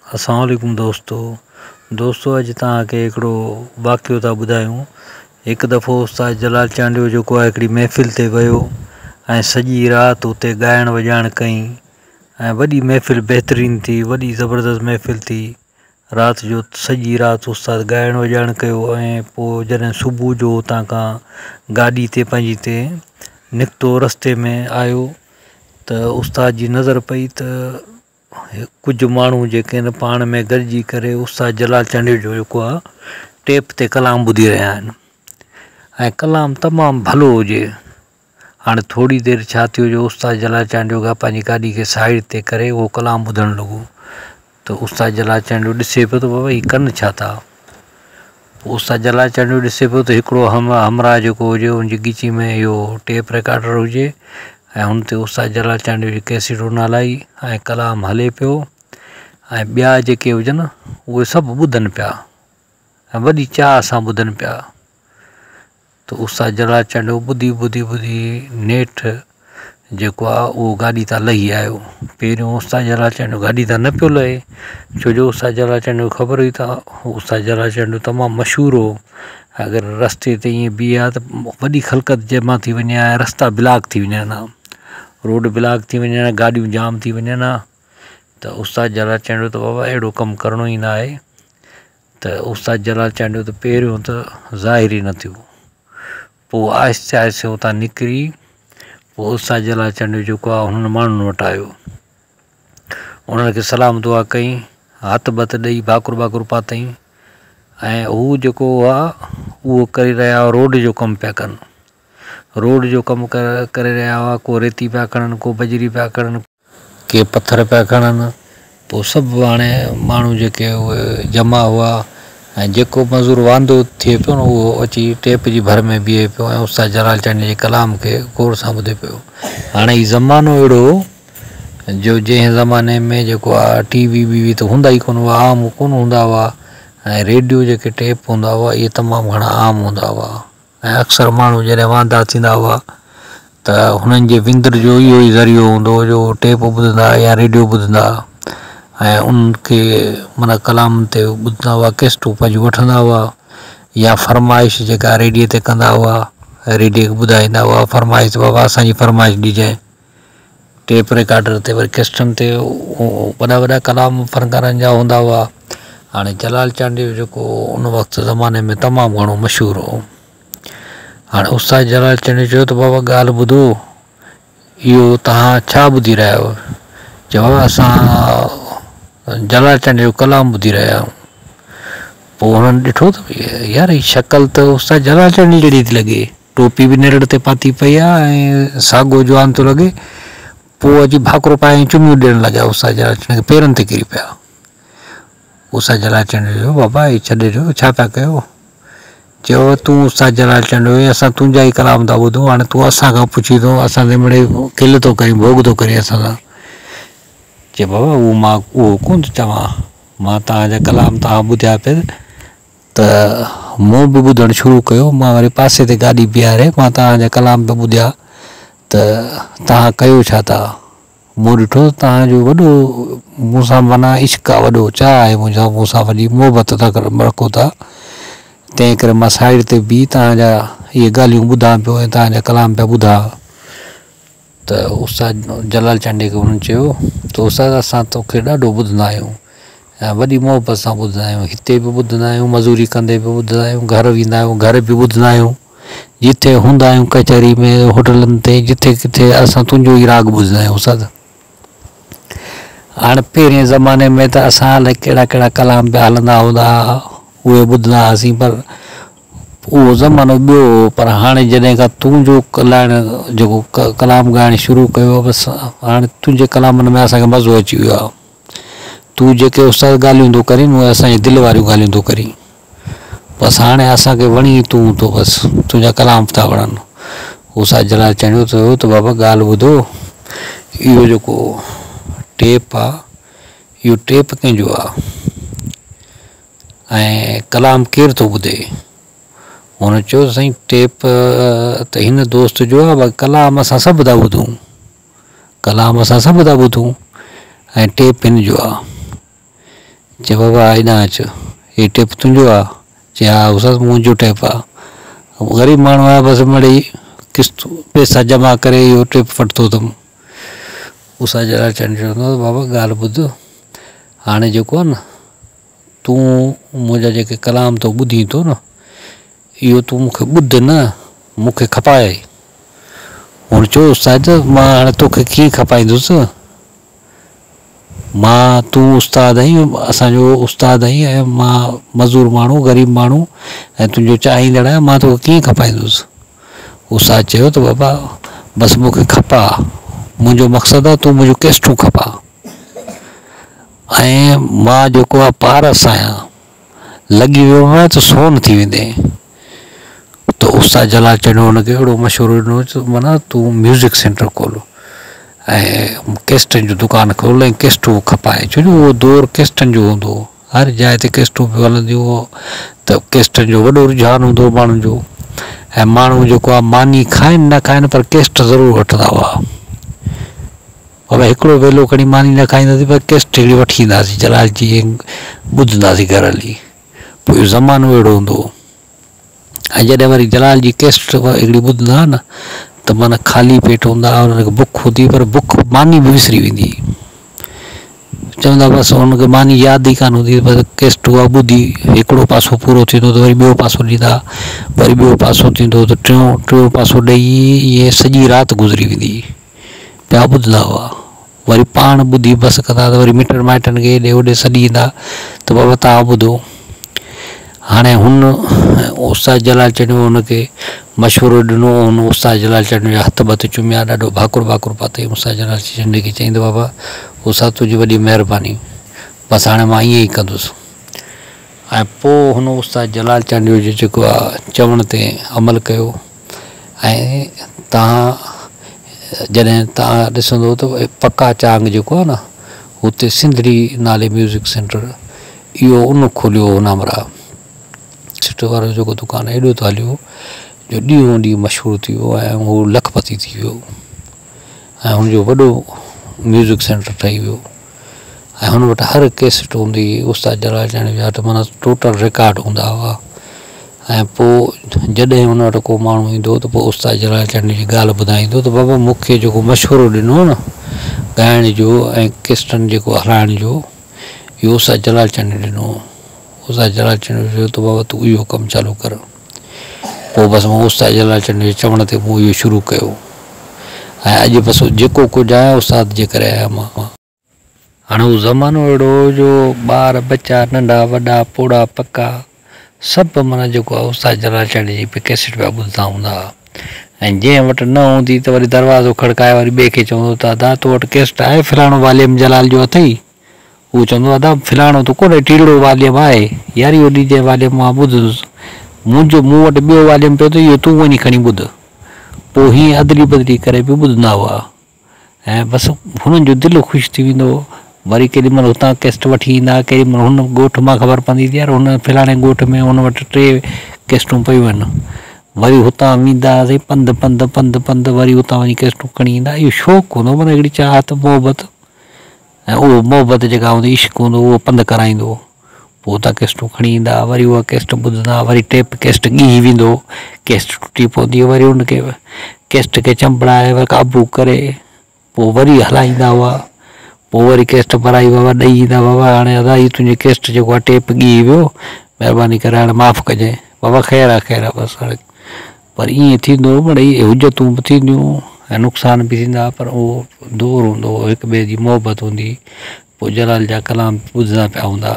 अस्सलाम वालेकुम दोस्तों अॼु तव्हांखे हिकिड़ो वाक़ियो था ॿुधायूं। हिकु दफ़ो उस्ताद जलाल चांडियो जेको आहे हिकिड़ी महफ़िल ते वियो ऐं सॼी राति उते ॻाइण वॼाइण कई ऐं वॾी महफ़िल बहितरीनु थी, वॾी ज़बरदस्त महफ़िल थी। राति जो सॼी राति उस्ताद ॻाइण वॼाइण कयो ऐं पोइ जॾहिं सुबुह जो उतां खां गाॾी ते पंहिंजी ते निकितो, रस्ते में आयो त उस्ताद जी नज़र पई त कुझु माण्हू जेके आहिनि पाण में गॾिजी करे उस्ताद जलाल चांडियो जो जेको आहे टेप ते कलाम ॿुधी रहिया आहिनि ऐं कलाम तमामु भलो हुजे। हाणे थोरी देरि छा थियो जो उस्ताद जलाल चांडियो खां पंहिंजी गाॾी खे साइड ते करे उहो कलाम ॿुधणु लॻो त उस्ताद जलाल चांडियो ॾिसे पियो त बाबा हीअ कनि छा था। उस्ताद जलाल चांडियो ॾिसे पियो त हिकिड़ो हमराह जेको हुजे हुनजी ॻिची में इहो टेप रिकार्डर हुजे ऐं हुन ते उस्ताद जलाल चांडियो जी कैसेट उन हलाई ऐं कलाम हले पियो ऐं ॿिया जेके हुजनि उहे सभु ॿुधनि पिया ऐं वॾी चाह सां ॿुधनि पिया। त उस्ताद जलाल चांडियो ॿुधी नेठि जेको आहे उहो गाॾी तां लही आयो। पहिरियों उस्ताद जलाल चांडियो गाॾी तां न पियो लहे छो जो उस्ताद जलाल चांडियो खे ख़बर हुई त उस्ताद जलाल चांडियो तमामु मशहूरु हो। अगरि रस्ते ते ईअं बीहे आहे त वॾी ख़लक़त जमा थी वञे ऐं रस्ता ब्लॉक थी वञनि हा, रोड ब्लॉक थी वञनि, गाॾियूं जाम थी वञनि हा। त उस्ताद जलाल चांडियो त बाबा अहिड़ो कमु करिणो ई न आहे। त उस्ताद जलाल चांडियो त पहिरियों त ज़ाहिर ई न थियो। पोइ आहिस्ते आहिस्ते उतां निकिरी पोइ उस्ताद जलाल चांडियो जेको आहे हुननि माण्हुनि वटि आयो, उन्हनि खे सलाम दुआ कई, हथ बत ॾेई भाकुर पातई ऐं हू जेको आहे उहो करे रहिया हुआ रोड जो कमु पिया कनि। रोड जो कमु करे रहिया हुआ, को रेती पिया खणनि, को बजरी पिया खणनि, के पथर पिया खणनि। पोइ सभु हाणे माण्हू जेके उहे जमा हुआ ऐं जेको मज़ूर वांदो थिए पियो न उहो अची टेप जी भर में बीहे पियो ऐं उस्ताद जलाल चांडियो जे कलाम खे गौर सां ॿुधे पियो। हाणे हीउ ज़मानो अहिड़ो जो जंहिं ज़माने में जेको आहे टीवी वीवी त हूंदा ई कोन हुआ, आम कोन हूंदा हुआ ऐं रेडियो जेके टेप हूंदा हुआ इहे तमामु घणा आम हूंदा हुआ ऐं अक्सर माण्हू जॾहिं वांदा थींदा हुआ त हुननि जे विंदर जो इहो ई ज़रियो हूंदो हो जो टेप ॿुधंदा या रेडियो ॿुधंदा ऐं उनखे माना कलाम ते ॿुधंदा हुआ, कैसेटूं पंहिंजूं वठंदा हुआ या फरमाइश जेका रेडियो ते कंदा हुआ, रेडियो खे ॿुधाईंदा हुआ फरमाइश बाबा असांजी फरमाइश ॾिजांइ। टेप रिकार्डर ते वरी कैसेटनि ते वॾा कलाम फ़नकारनि जा हूंदा हुआ। हाणे जलाल चांडियो जेको उन वक़्तु ज़माने में तमामु घणो मशहूरु हो। हाणे उस्ताद जलाल चांडियो चयो त बाबा ॻाल्हि ॿुधो, इहो तव्हां छा ॿुधी रहिया आहियो? चयो बाबा असां जलाल चांडियो जो कलाम ॿुधी रहिया आहियूं। पोइ हुननि ॾिठो त यार हीअ शक्ल त उस्ताद जलाल चांडियो जहिड़ी थी लॻे, टोपी बि नेरड़ ते पाती पई आहे ऐं साॻियो जवान थो लॻे। पोइ अची भाकुर पाए चुमियूं ॾियणु लॻा उस्ताद जलाल चांडियो खे, पेरनि ते किरी पिया। उस्ताद जलाल चांडियो चयो बाबा हीअ छॾे ॾियो, छा पिया कयो? चयो तूं उस्ताद जलाल चांडियो असां तुंहिंजा ई कलाम था ॿुधूं, हाणे तूं असां खां पुछी थो, असां ते मिड़े खिल थो करीं, भोग थो करे असां सां। चए बाबा उहो कोन थो चवां, मां तव्हांजा कलाम तव्हां ॿुधिया पिया त मूं बि ॿुधणु शुरू कयो, मां वरी पासे ते गाॾी बीहारे मां तव्हांजा कलाम पिया ॿुधिया त तव्हां कयो छा था? मूं ॾिठो तव्हांजो वॾो मूंसां माना इश्क़ आहे, वॾो चाह आहे मूंसां वॾी मोहबत था रखो था, तंहिं करे मां साइड ते बीह तव्हांजा इहे ॻाल्हियूं ॿुधां पियो ऐं तव्हांजा कलाम पिया ॿुधां। त उस्ताद जलाल चांडियो खे हुननि चयो त उस्ताद असां तोखे ॾाढो ॿुधंदा आहियूं ऐं वॾी मोहबत सां ॿुधंदा आहियूं, हिते बि ॿुधंदा आहियूं, मज़ूरी कंदे बि ॿुधंदा आहियूं, घर वेंदा आहियूं घर बि ॿुधंदा आहियूं, जिथे हूंदा आहियूं कचहरी में होटलनि ते जिथे किथे असां तुंहिंजो ई राग ॿुधंदा आहियूं उस्ताद। हाणे पहिरें ज़माने में त असां अलाए कहिड़ा कहिड़ा कलाम पिया हलंदा हूंदा उहे ॿुधंदा हुआसीं, पर उहो ज़मानो ॿियो हो। पर हाणे जॾहिं खां तुंहिंजो जेको कलाम ॻाइणु शुरू कयो बसि हाणे तुंहिंजे कलामनि में असांखे मज़ो अची वियो आहे। तूं जेके उस्ताद ॻाल्हियूं थो करीं उहे असांजे दिलि वारियूं ॻाल्हियूं थो करीं, बसि हाणे असांखे वणी तूं थो, बसि तुंहिंजा कलाम था वणनि। उस्ताद जलाल चांडियो चयो त बाबा ॻाल्हि ॿुधो, इहो जेको टेप आहे इहो टेप कंहिंजो आहे ऐं कलाम केरु थो ॿुधे? हुन चयो साईं टेप त हिन दोस्त जो आहे, बाक़ी कलाम असां सभु था ॿुधूं, कलाम असां सभु था ॿुधूं ऐं टेप हिन जो आहे। चए बाबा हेॾां अच, हे टेप तुंहिंजो आहे? चए हा उस्ताद मुंहिंजो टेप आहे। ग़रीब माण्हू आहे, बसि मिड़ई किस्त पैसा जमा करे इहो टेप वरितो अथमि। उस्ताद जलाल चंद चवंदो बाबा ॻाल्हि ॿुध, हाणे जेको आहे न तूं मुंहिंजा जेके कलाम तो ॿुधी थो न, इहो तूं मूंखे ॿुध न, मूंखे खपाए। हुन चयो उस्ताद मां हाणे तोखे कीअं खपाईंदुसि, मां तूं उस्ताद आहीं, असांजो उस्ताद आहीं ऐं मां मज़ूर माण्हू ग़रीब माण्हू ऐं तुंहिंजो चाहींदड़ आहियां, मां तोखे कीअं खपाईंदुसि। उस्ताद चयो त बाबा बसि मूंखे खपा, मुंहिंजो मक़सदु आहे तूं मुंहिंजो केस्टूं खपा ऐं मां जेको आहे पारस आहियां, लॻी वियो आहे त सोन थी वेंदे। त उस्ताद जलाल चयो हुनखे अहिड़ो मशवरो ॾिनो, माना तूं म्यूज़िक सेंटर खोल ऐं केस्टनि जो दुकानु खोल ऐं केस्टूं खपाए। छो जो उहो दौरु केस्टनि जो हूंदो हो, हर जाइ ते केस्टूं पियूं हलंदियूं हो, त केस्टनि जो वॾो रुझान हूंदो हो माण्हुनि जो। ऐं माण्हू जेको आहे मानी खाइनि न खाइनि पर केस्ट ज़रूरु वठंदा हुआ। बाबा हिकिड़ो वेलो खणी मानी न खाईंदासीं पर केस्ट हिकिड़ी वठी ईंदासीं जलाल जी ऐं ॿुधंदासीं घर हली। पोइ इहो ज़मानो अहिड़ो हूंदो हो। ऐं जॾहिं वरी जलाल जी केस्ट हिकिड़ी ॿुधंदा हुआ न त माना ख़ाली पेट हूंदा हुआ, हुनखे बुख हूंदी पर बुख मानी बि विसरी वेंदी। चवंदा बसि हुनखे मानी यादि ई कान हूंदी, बसि केस्ट उहा ॿुधी हिकिड़ो पासो पूरो थींदो त वरी ॿियो पासो ॾींदा, वरी ॿियो पासो थींदो त टियों पासो ॾेई इहे सॼी राति गुज़री वेंदी पिया ॿुधंदा हुआ। वरी पाण ॿुधी बसि कंदा त वरी मिटनि माइटनि खे हेॾे होॾे सॾी ईंदा त बाबा तव्हां ॿुधो। हाणे हुन उस्ताद जलाल चंद हुनखे मशवरो ॾिनो, हुन उस्ताद जलाल चंद जा हथ बथ चुमिया, ॾाढो भाकुर भाकुर पातई। उस्ताद जलाल चंद खे चईं त बाबा उस्ताद तुंहिंजी वॾी महिरबानी, बसि हाणे मां ईअं ई कंदुसि। ऐं पोइ हुन उस्ताद जलाल चंद जो जेको आहे चवण ते अमल कयो। ऐं जॾहिं तव्हां ॾिसंदो त पक्का चांग जेको आहे न, हुते सिंधड़ी नाले म्यूज़िक सेंटर, इहो उन खोलियो हुन हमरा सिट वारो जेको दुकानु एॾो त हलियो जो ॾींहों ॾींहुं मशहूरु थी वियो ऐं उहो लखपति थी वियो ऐं हुनजो वॾो म्यूज़िक सेंटर ठही वियो। ऐं हुन वटि हर कैसेट हूंदी हुई उस्ताद जलाल चंद जा, त माना टोटल रिकॉर्ड हूंदा हुआ। ऐं पोइ जॾहिं हुन वटि को माण्हू ईंदो त पोइ उस्ताद जलाल चंद जी ॻाल्हि ॿुधाईंदो त बाबा मूंखे जेको मशवरो ॾिनो न ॻाइण जो ऐं केस्टनि जेको हलाइण जो, इहो उस्ताद जलाल चंद ॾिनो। उस्ताद जलाल चंद चयो त बाबा तूं इहो कमु चालू कर। पोइ बसि मां उस्ताद जलाल चंद जे चवण ते मूं इहो शुरू कयो ऐं अॼु बसि जेको कुझु आहे उस्ताद जे करे आहियां मां। हाणे उहो ज़मानो अहिड़ो जो ॿार बच्चा नंढा वॾा पोड़ा पका सभु माना जेको आहे उस्ताद जलाल चंद जी कैसेट पिया ॿुधंदा हूंदा हुआ। ऐं जंहिं वटि न हूंदी त वरी दरवाज़ो खड़काए वरी ॿिए खे चवंदो त दादा तो वटि कैसेट आहे फलाणो वालियम जलाल जो अथई? उहो चवंदो दादा फलाणो त कोन्हे, टीड़ो वालियम आहे यार, इहो ॾिजे वालियम मां ॿुधंदुसि, मूं वटि ॿियो वालियम पियो त इहो तूं वञी खणी ॿुध। पोइ हीअं अदली बदली करे बि ॿुधंदा हुआ ऐं बसि हुननि जो दिलि ख़ुशि थी वेंदो। वरी केॾीमहिल हुतां कैसेट वठी ईंदा, केॾीमहिल हुन ॻोठ मां ख़बर पवंदी हुई यार हुन फलाणे ॻोठ में हुन वटि 3 कैसेटूं पयूं आहिनि। वरी हुतां वेंदासीं पंधु वरी हुतां वञी कैसेटूं खणी ईंदा। इहो शौक़ु हूंदो, माना हिकिड़ी चाहत मोहबत, ऐं उहो मोहबत जेका हूंदी इश्क़ हूंदो उहो पंधु कराईंदो। पोइ हुतां कैसेटूं खणी ईंदा, वरी उहा कैसेट ॿुधंदा, वरी टेप कैसेट ॻी वेंदो, कैसेट टुटी पवंदी, वरी हुनखे कैसेट खे चंपड़ाए वरी काबू करे पोइ वरी हलाईंदा हुआ। पोइ वरी कैसेट भराई बाबा ॾेई ईंदा, बाबा हाणे अदा ही तुंहिंजी कैसेट जेको आहे टेप ॻी वियो, महिरबानी करे हाणे माफ़ु कजांइ। बाबा ख़ैरु आहे बसि हाणे। पर ईअं थींदो मिड़ई हुजतूं बि थींदियूं ऐं नुक़सान बि थींदा, पर उहो दौरु हूंदो, हिक ॿिए जी मोहबत हूंदी। पोइ जलाल जा कलाम ॿुधंदा पिया हूंदा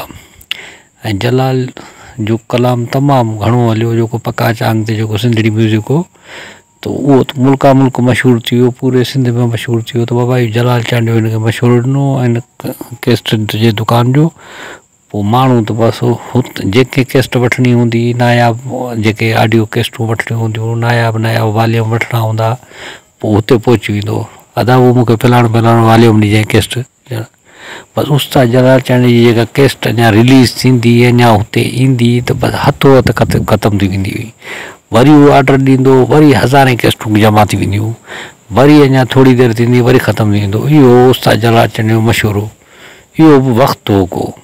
ऐं जलाल जो कलाम तमामु घणो हलियो जेको पक्का चांग ते जेको सिंधड़ी म्यूज़िक हो, त उहो त मुल्का मुल्क मशहूरु थी वियो, पूरे सिंध में मशहूरु थी वियो। त बाबा इहो जलाल चंद हिनखे मशवरो ॾिनो ऐं हिन कैसेट जे दुकान जो। पोइ माण्हू त बसि जेके कैसेट वठणी हूंदी, नायाब जेके ऑडियो कैसेटूं वठणियूं हूंदियूं, नायाब वालियम वठिणा हूंदा, पोइ हुते पहुची वेंदो, अदा उहो मूंखे फलाणो वालियम ॾिजांइ कैसेट। बसि उस्ताद जलाल चंद जी जेका कैसेट अञा रिलीज़ थींदी, अञा हुते ईंदी त बसि हथो हथु ख़तमु थी वेंदी हुई। वरी उहो ऑडर ॾींदो, वरी हज़ारें कैसेटूं जमा थी वेंदियूं, वरी अञा थोरी देरि थींदी, वरी ख़तमु थी वेंदो। इहो उस्ताद जलाल चंद जो मशवरो, इहो बि वक़्तु हो को।